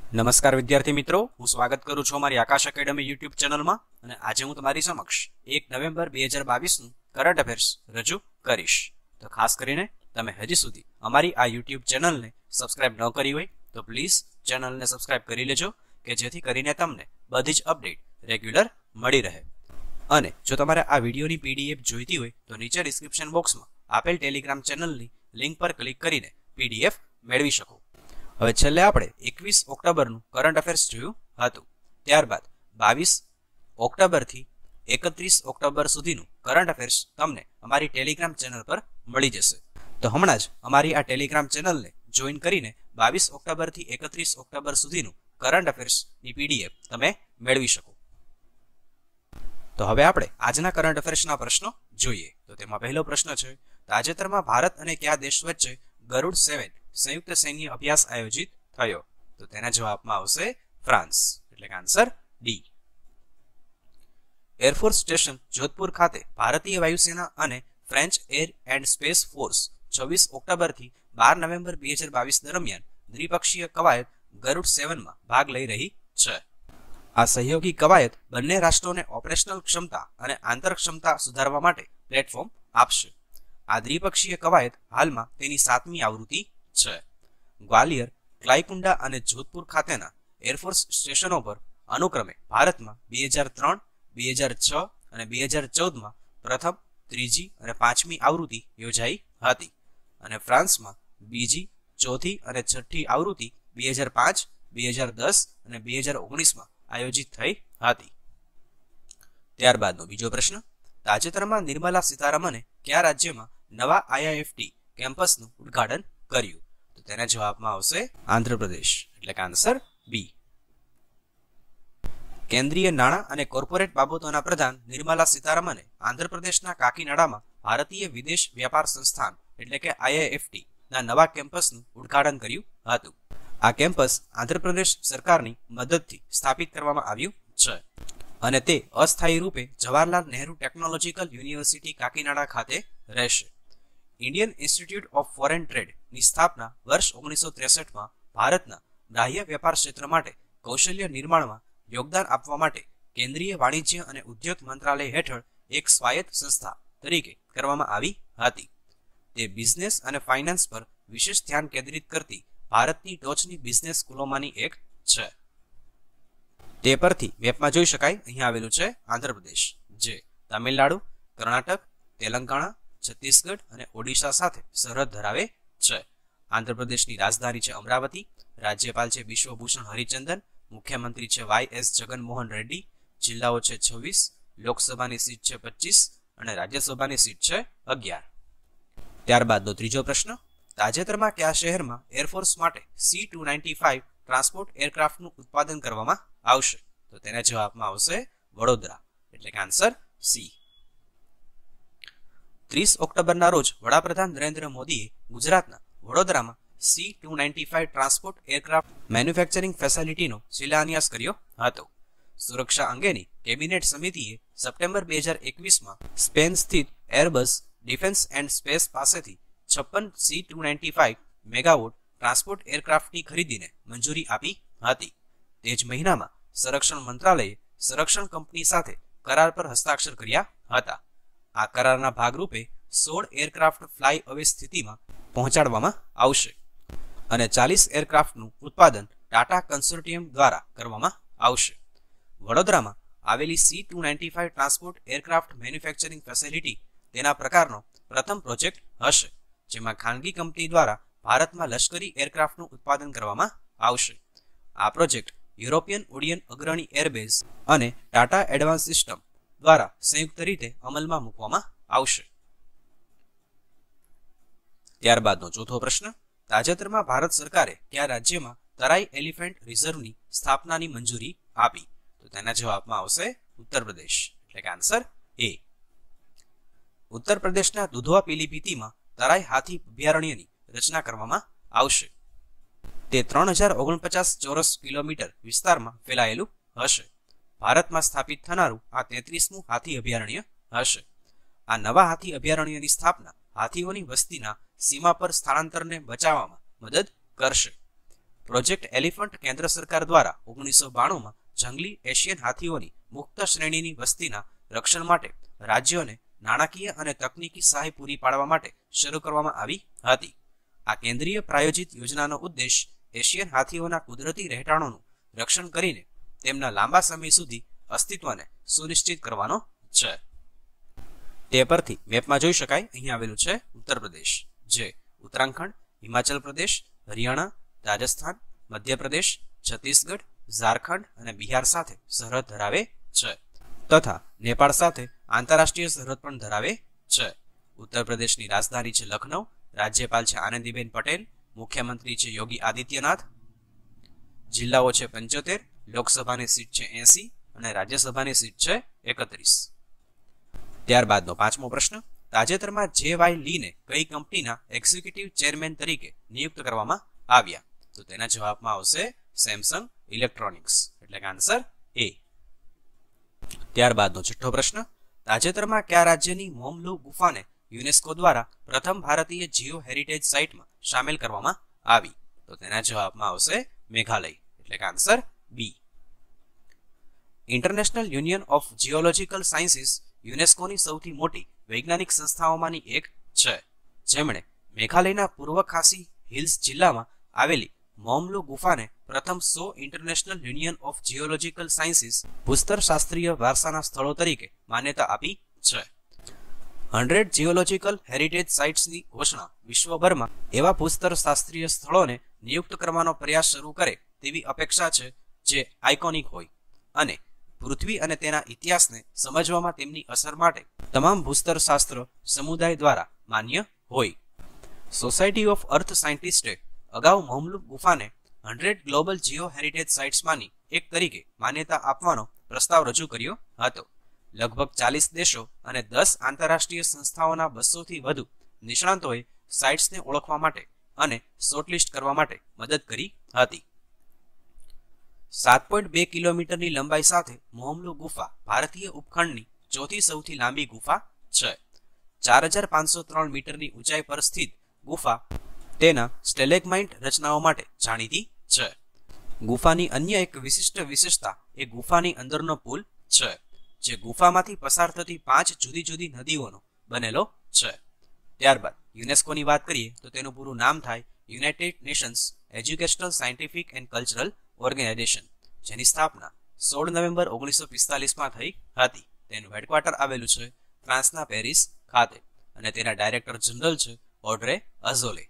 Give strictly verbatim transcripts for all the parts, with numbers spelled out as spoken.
નમસ્કાર વિદ્યાર્થી મિત્રો, હું સ્વાગત કરું છું અમારી આકાશ એકેડમી યુટ્યુબ ચેનલમાં અને આજે હું તમારી સમક્ષ એક નવેમ્બર બે હજાર બાવીસનું કરંટ અફેર્સ રજૂ કરીશ. તો ખાસ કરીને તમે હજી સુધી અમારી આ યુટ્યુબ ચેનલને સબસ્ક્રાઇબ ન કરી હોય તો પ્લીઝ ચેનલને સબસ્ક્રાઇબ કરી લેજો કે જેથી કરીને તમને બધી જ અપડેટ રેગ્યુલર મળી રહે. અને જો તમારે આ વિડીયોની પીડીએફ જોઈતી હોય તો નીચે ડિસ્ક્રિપ્શન બોક્સમાં આપેલ ટેલિગ્રામ ચેનલની લિંક પર ક્લિક કરીને પીડીએફ મેળવી શકો. હવે છેલ્લે આપણે એકવીસ ઓક્ટોબરનું કરંટ અફેર્સ જોયું હતું. ત્યારબાદ બાવીસ ઓક્ટોબરથી એકત્રીસ ઓક્ટોબર સુધીનું કરંટ અફેર્સ તમને અમારી ટેલિગ્રામ ચેનલ પર મળી જશે. તો હમણાં જ અમારી આ ટેલિગ્રામ ચેનલને જોઈન કરીને બાવીસ ઓક્ટોબરથી એકત્રીસ ઓક્ટોબર સુધીનું કરંટ અફેર્સની પીડીએફ તમે મેળવી શકો. તો હવે આપણે આજના કરંટ અફેર્સના પ્રશ્નો જોઈએ. તો તેમાં પહેલો પ્રશ્ન છે, તાજેતરમાં ભારત અને કયા દેશ વચ્ચે ગરુડ સેવન સંયુક્ત સૈન્ય અભ્યાસ આયોજિત થયો? તો તેના જવાબમાં આવશે ફ્રાન્સ, એટલે કે answer D. Air Force Station Jodhpur ખાતે ભારતીય વાયુસેના અને French Air and Space Force છવ્વીસ ઓક્ટોબરથી બાર નવેમ્બર બે હજાર બાવીસ દરમિયાન દ્વિપક્ષીય કવાયત ગરુડ સેવનમાં ભાગ લઈ રહી છે. આ સહયોગી કવાયત બંને રાષ્ટ્રોને ઓપરેશનલ ક્ષમતા અને આંતર ક્ષમતા સુધારવા માટે પ્લેટફોર્મ આપશે. આ દ્વિપક્ષીય કવાયત હાલમાં તેની સાતમી આવૃત્તિ છે. ગ્વાલિયર, ક્લાઈકુંડા અને જોધપુર ખાતેના એરફોર્સ સ્ટેશનો પર અનુક્રમે ભારતમાં બે હજાર ત્રણ, બે હજાર છ અને બે હજાર ચૌદમાં પ્રથમ, ત્રીજી અને પાંચમી આવૃત્તિ યોજાઈ હતી અને ફ્રાન્સમાં બીજી, ચોથી અને છઠ્ઠી આવૃત્તિ બે હજાર પાંચ, બે હજાર દસ અને બે હજાર ઓગણીસમાં આયોજિત થઈ હતી. ત્યારબાદનો બીજો પ્રશ્ન, તાજેતરમાં નિર્મલા સીતારમણે કયા રાજ્યમાં નવા આઈઆઈએફટી કેમ્પસનું ઉદ્ઘાટન કર્યું? તો તેના જવાબમાં આવશે આંધ્રપ્રદેશ, એટલે કે આન્સર બી. કેન્દ્રીય નાણાં અને કોર્પોરેટ બાબતોના પ્રધાન નિર્મલા સીતારમણે આંધ્રપ્રદેશના કાકીનાડામાં ભારતીય વિદેશ વ્યાપાર સંસ્થાન એટલે કે આઈઆઈએફટી ના નવા કેમ્પસનું ઉદ્ઘાટન કર્યું હતું. આ કેમ્પસ આંધ્રપ્રદેશ સરકારની મદદથી સ્થાપિત કરવામાં આવ્યું છે અને તે અસ્થાયી રૂપે જવાહરલાલ નહેરુ ટેકનોલોજીકલ યુનિવર્સિટી કાકીનાડા ખાતે રહેશે. ઇન્ડિયન ઇન્સ્ટિટ્યૂટ ઓફ ફોરેન ટ્રેડની સ્થાપના વર્ષ ઓગણીસો ત્રેસઠમાં ભારતના બાહ્ય વ્યાપાર ક્ષેત્ર માટે કૌશલ્ય નિર્માણમાં યોગદાન આપવા માટે કેન્દ્રીય વાણિજ્ય અને ઉદ્યોગ મંત્રાલય હેઠળ એક સ્વાયત્ત સંસ્થા તરીકે કરવામાં આવી હતી. તે બિઝનેસ અને ફાઇનાન્સ પર વિશેષ ધ્યાન કેન્દ્રિત કરતી ભારતની ટોચની બિઝનેસ સ્કૂલોમાંની એક છે. તે પરથી મેપમાં જોઈ શકાય, અહીંયા આવેલું છે આંધ્રપ્રદેશ, જે તમિલનાડુ, કર્ણાટક, તેલંગાણા, છત્તીસગઢ અને ઓડિશા સાથે સરહદ ધરાવે છે. આંધ્રપ્રદેશની રાજધાની છે અમરાવતી, રાજ્યપાલ છે બિશ્વભૂષણ હરિચંદન, મુખ્યમંત્રી છે વાય એસ જગનમોહન રેડ્ડી, જિલ્લાઓ છે છવ્વીસ, લોકસભાની સીટ છે પચીસ અને રાજ્યસભાની સીટ છે અગિયાર. ત્યારબાદનો ત્રીજો પ્રશ્ન, તાજેતરમાં કયા શહેરમાં એરફોર્સ માટે C two ninety five transport એરક્રાફ્ટનું ઉત્પાદન કરવામાં આવશે? તો તેના જવાબમાં આવશે વડોદરા, એટલે કે આન્સર સી. ત્રીસ ઓક્ટોબરના રોજ વડાપ્રધાન નરેન્દ્ર મોદીએ ગુજરાતના વડોદરામાં C two ninety five transport aircraft manufacturing ફેસિલિટીનો શિલાન્યાસ કર્યો હતો. સુરક્ષા અંગેની કેબિનેટ સમિતિએ સપ્ટેમ્બર બે હજાર એકવીસમાં સ્પેન સ્થિત એરબસ ડિફેન્સ એન્ડ સ્પેસ પાસેથી છપ્પન C two ninety five megawatt transport એરક્રાફ્ટની ખરીદીને મંજૂરી આપી હતી. તે જ મહિનામાં સંરક્ષણ મંત્રાલયે સંરક્ષણ કંપની સાથે કરાર પર હસ્તાક્ષર કર્યા હતા. આ કરારના ભાગરૂપે સોળ એરક્રાફ્ટ ફ્લાય અવે સ્થિતિમાં પહોંચાડવામાં આવશે અને ચાલીસ એરક્રાફ્ટનું ઉત્પાદન ટાટા કન્સોર્ટિયમ દ્વારા કરવામાં આવશે. વડોદરામાં આવેલી C two ninety five transport aircraft manufacturing facility તેના પ્રકારનો પ્રથમ પ્રોજેક્ટ હશે, જેમાં ખાનગી કંપની દ્વારા ભારતમાં લશ્કરી એરક્રાફ્ટનું ઉત્પાદન કરવામાં આવશે. આ પ્રોજેક્ટ યુરોપિયન ઉડ્ડયન અગ્રણી એરબેઝ અને ટાટા એડવાન્સ સિસ્ટમ દ્વારા સંયુક્ત રીતે અમલમાં મૂકવામાં આવશે. ત્યારબાદનો ચોથો પ્રશ્ન, તાજેતરમાં ભારત સરકારે કયા રાજ્યમાં તરાઈ એલિફન્ટ રિઝર્વની સ્થાપનાની મંજૂરી આપી? તો તેના જવાબમાં આવશે ઉત્તર પ્રદેશ, એટલે કે આન્સર એ. ઉત્તર પ્રદેશના દુધવા પીલીભીતમાં તરાઈ હાથી અભયારણ્યની રચના કરવામાં આવશે. તે ત્રણ હજાર ઓગણપચાસ ચોરસ કિલોમીટર વિસ્તારમાં ફેલાયેલું હશે. ભારતમાં સ્થાપિત થનારું આ તેત્રીસમું હાથી અભયારણ્ય હશે. આ નવા હાથી અભયારણ્યની સ્થાપના હાથીઓની વસ્તીના સીમા પર સ્થળાંતરને બચાવવામાં મદદ કરશે. પ્રોજેક્ટ એલિફન્ટ કેન્દ્ર સરકાર દ્વારા ઓગણીસો બાણું માં જંગલી એશિયન હાથીઓની મુક્ત શ્રેણીની વસ્તીના રક્ષણ માટે રાજ્યોને નાણાકીય અને તકનીકી સહાય પૂરી પાડવા માટે શરૂ કરવામાં આવી હતી. આ કેન્દ્રીય પ્રાયોજિત યોજનાનો ઉદ્દેશ એશિયન હાથીઓના કુદરતી રહેઠાણોનું રક્ષણ કરીને તેમના લાંબા સમય સુધી અસ્તિત્વને સુનિશ્ચિત કરવાનો છે. તે પરથી મેપમાં જોઈ શકાય અહીં આવેલું છે ઉત્તર પ્રદેશ, જે ઉત્તરાખંડ, હિમાચલ પ્રદેશ, હરિયાણા, રાજસ્થાન, મધ્યપ્રદેશ, છત્તીસગઢ, ઝારખંડ અને બિહાર સાથે સરહદ ધરાવે છે તથા નેપાળ સાથે આંતરરાષ્ટ્રીય સરહદ પણ ધરાવે છે. ઉત્તર પ્રદેશની રાજધાની છે લખનઉ, રાજ્યપાલ છે આનંદીબેન પટેલ, મુખ્યમંત્રી છે યોગી આદિત્યનાથ, જિલ્લાઓ છે પંચોતેર, લોકસભાની સીટ છે એસી અને રાજ્યસભાની સીટ છે એકત્રીસ. ત્યારબાદનો પાંચમો પ્રશ્ન, તાજેતરમાં જે વાય લીને કઈ કંપનીના એક્ઝિક્યુટિવ ચેરમેન તરીકે નિયુક્ત કરવામાં આવ્યા? તો તેના જવાબમાં આવશે સેમસંગ ઇલેક્ટ્રોનિક્સ, એટલે કે આન્સર એ. ત્યારબાદનો છઠ્ઠો પ્રશ્ન, તાજેતરમાં કયા રાજ્યની મોમલુ ગુફાને યુનેસ્કો દ્વારા પ્રથમ ભારતીય જીઓ હેરિટેજ સાઇટમાં સામેલ કરવામાં આવી? તો તેના જવાબમાં આવશે મેઘાલય, એટલે કે answer B. International Union of Geological Sciences યુનેસ્કોની સૌથી મોટી વૈજ્ઞાનિક સંસ્થાઓમાંની એક છે, જેમણે મેઘાલયના પૂર્વ ખાસી હિલ્સ જિલ્લામાં આવેલી મોમલુ ગુફાને પ્રથમ સો International Union of Geological Sciences ભૂસ્તરશાસ્ત્રીય વારસાના સ્થળો તરીકે માન્યતા આપી છે. હંડ્રેડ જીઓલોજીકલ હેરિટેજ સાઇટ્સની ઘોષણા વિશ્વભરમાં એવા ભૂસ્તરશાસ્ત્રીય સ્થળોને નિયુક્ત કરવાનો પ્રયાસ શરૂ કરે તેવી અપેક્ષા છે જે આઇકોનિક હોય અને પૃથ્વી અને તેના ઇતિહાસને સમજવામાં તેમની અસર માટે તમામ ભૂસ્તરશાસ્ત્ર સમુદાય દ્વારા માન્ય હોય. સોસાયટી ઓફ અર્થ સાયન્ટિસ્ટે અગાઉ મોમલુ ગુફાને હંડ્રેડ ગ્લોબલ જીઓ હેરિટેજ સાઇટ્સમાંની એક તરીકે માન્યતા આપવાનો પ્રસ્તાવ રજૂ કર્યો હતો. લગભગ ચાલીસ દેશો અને દસ આંતરરાષ્ટ્રીય સંસ્થાઓના બસો થી વધુ નિષ્ણાંતોએ સાઇટ્સને ઓળખવા માટે અને શોર્ટલિસ્ટ કરવા માટે મદદ કરી હતી. સાત પોઈન્ટ બે કિલોમીટરની લંબાઈ સાથે મોમલુ ગુફા ભારતીય ઉપખંડની ચોથી સૌથી લાંબી ગુફા છે. ચાર હજાર પાંચસો ત્રણ મીટરની ઊંચાઈ પર સ્થિત ગુફા તેના સ્ટેલેગ્માઇટ રચનાઓ માટે જાણીતી છે. ગુફાની અન્ય એક વિશિષ્ટ વિશેષતા એ ગુફાની અંદરનો પુલ છે, જે ગુફામાંથી પસાર થતી પાંચ જુદી જુદી નદીઓનો બનેલો છે. ત્યારબાદ યુનેસ્કોની વાત કરીએ તો તેનું પૂરું નામ થાય United Nations Educational, Scientific and Cultural Organization, જેની સ્થાપના સોળ નવેમ્બર ઓગણીસો પિસ્તાલીસ માં થઈ હતી. તેનું હેડક્વાર્ટર આવેલું છે ફ્રાન્સના પેરિસ ખાતે અને તેના ડાયરેક્ટર જનરલ છે ઓડ્રે અઝોલે.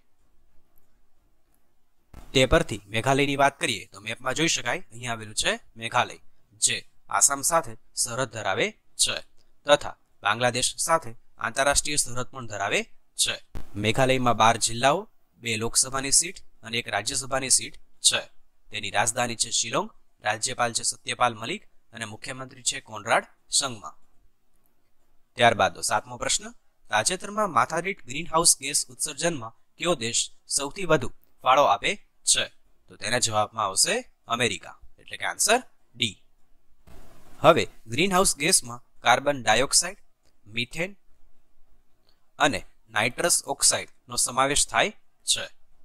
તે પરથી મેઘાલયની વાત કરીએ તો મેપમાં જોઈ શકાય અહીં આવેલું છે મેઘાલય, જે આસામ સાથે સરહદ ધરાવે છે તથા બાંગ્લાદેશ સાથે આંતરરાષ્ટ્રીય સરહદ પણ ધરાવે છે. મેઘાલયમાં બાર જિલ્લાઓ, બે લોકસભાની સીટ અને એક રાજ્યસભાની સીટ છે. તેની રાજધાની છે શિલોંગ, રાજ્યપાલ છે સત્યપાલ મલિક અને મુખ્યમંત્રી છે કોનરાડ સંગમા. ત્યારબાદનો સાતમો પ્રશ્ન, તાજેતરમાં માથાદીઠ ગ્રીનહાઉસ ગેસ ઉત્સર્જનમાં કયો દેશ સૌથી વધુ ફાળો આપે છે? તો તેના જવાબમાં આવશે અમેરિકા, એટલે કે આન્સર ડી. હવે ગ્રીનહાઉસ ગેસમાં કાર્બન ડાયોક્સાઇડ, મિથેન અને નાઇટ્રસ ઓક્સાઇડ નો સમાવેશ થાય છે.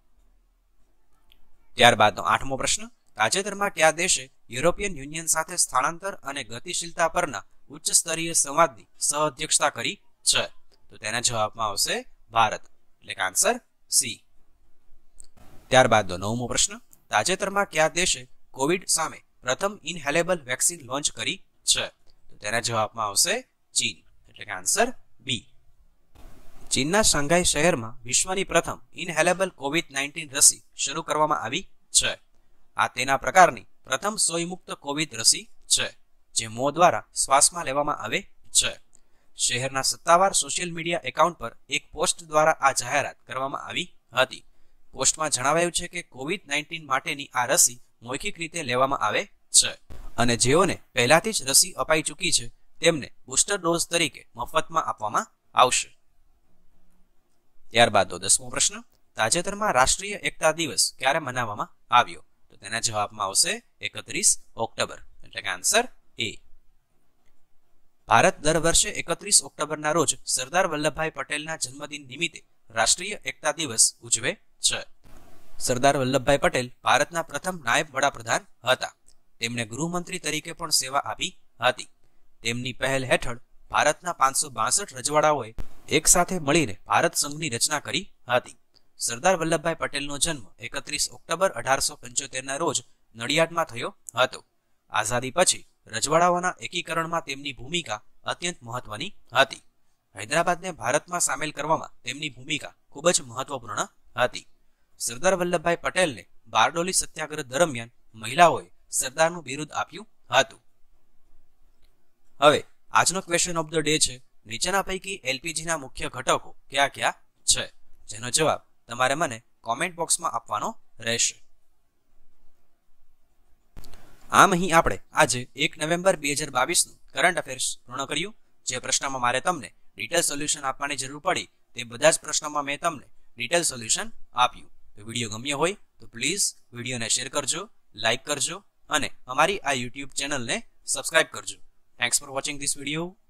ત્યારબાદનો આઠમો પ્રશ્ન, તાજેતરમાં કયા દેશે યુરોપિયન યુનિયન સાથે સ્થળાંતર અને ગતિશીલતા પરના ઉચ્ચ સ્તરીય સંવાદની સહઅધ્યક્ષતા કરી છે? તો તેના જવાબમાં આવશે ભારત, એટલે કે આન્સર સી. ત્યારબાદનો નવમો પ્રશ્ન, તાજેતરમાં કયા દેશે કોવિડ સામે પ્રથમ ઇનહેલેબલ વેક્સિન લોન્ચ કરી છે? તો તેના જવાબમાં આવશે ચીન, એટલે કે આન્સર બી. ચીનના શાંઘાઈ શહેરમાં વિશ્વની પ્રથમ ઇનહેલેબલ કોવિડ નાઇન્ટીન રસી શરૂ કરવામાં આવી છે. આ તેના પ્રકારની પ્રથમ સોય મુક્ત કોવિડ રસી છે, જે મોં દ્વારા શ્વાસમાં લેવામાં આવે છે. શહેરના સત્તાવાર સોશિયલ મીડિયા એકાઉન્ટ પર એક પોસ્ટ દ્વારા આ જાહેરાત કરવામાં આવી હતી. પોસ્ટમાં જણાવાયું છે કે કોવિડ નાઇન્ટીન માટેની આ રસી મૌખિક રીતે લેવામાં આવે છે અને જેઓને પહેલાથી જ રસી અપાઈ ચૂકી છે તેમને બુસ્ટર ડોઝ તરીકે મફતમાં આપવામાં આવશે. ત્યારબાદનો દસમો પ્રશ્ન, તાજેતરમાં રાષ્ટ્રીય એકતા દિવસ ક્યારે મનાવવામાં આવ્યો? તો તેના જવાબમાં આવશે એકત્રીસ ઓક્ટોબર, એટલે કે આન્સર એ. ભારત દર વર્ષે એકત્રીસ ઓક્ટોબરના રોજ સરદાર વલ્લભભાઈ પટેલના જન્મદિન નિમિત્તે રાષ્ટ્રીય એકતા દિવસ ઉજવે છે. સરદાર વલ્લભભાઈ પટેલ ભારતના પ્રથમ નાયબ વડાપ્રધાન હતા. તેમણે ગૃહમંત્રી તરીકે પણ સેવા આપી હતી. તેમની પહેલ હેઠળ ભારતના પાંચસો બાસઠ રજવાડાઓએ એક સાથે મળીને ભારત સંઘની રચના કરી હતી. સરદાર વલ્લભભાઈ પટેલનો જન્મ એકત્રીસ ઓક્ટોબર અઢારસો પંચોતેર ના રોજ નડિયાદમાં થયો હતો. આઝાદી પછી રજવાડાઓના એકીકરણમાં તેમની ભૂમિકા અત્યંત મહત્વની હતી. હૈદરાબાદને ભારતમાં સામેલ કરવામાં તેમની ભૂમિકા ખૂબ જ મહત્વપૂર્ણ હતી. સરદાર વલ્લભભાઈ પટેલને બારડોલી સત્યાગ્રહ દરમિયાન મહિલાઓએ સરદારનું બિરુદ આપ્યું હતું. હવે આજનો ક્વેશ્ચન ઓફ ધ ડે છે, નીચેના પૈકી એલપીજીના મુખ્ય ઘટકો કયા કયા છે? જેનો જવાબ તમારે મને કોમેન્ટ બોક્સમાં આપવાનો રહેશે. આમ અહીં આપણે આજે એક નવેમ્બર બે હજાર બાવીસનું કરંટ અફેર્સ પૂર્ણ કર્યું. જે પ્રશ્નમાં મારે તમને ડિટેલ સોલ્યુશન આપવાની જરૂર પડી તે બધા જ પ્રશ્નોમાં મેં તમને ડિટેલ સોલ્યુશન આપ્યું. તો વિડીયો ગમ્યો હોય તો પ્લીઝ વિડીયોને શેર કરજો, લાઇક કરજો અને અમારી આ યુટ્યુબ ચેનલને સબસ્ક્રાઇબ કરજો. Thanks for watching this video.